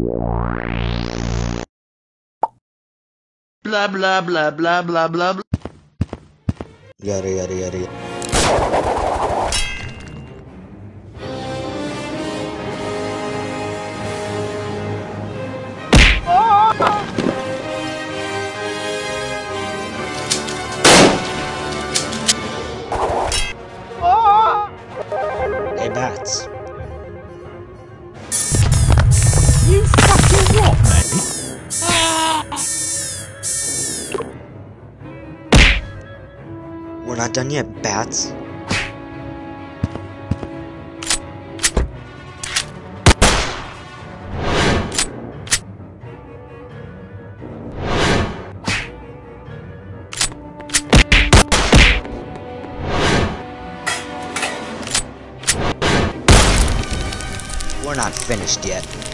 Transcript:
Blah blah blah blah blah blah blah. Yada yada yada yada. Hey, Bats. You fucking what, mate? We're not done yet, Bats. We're not finished yet.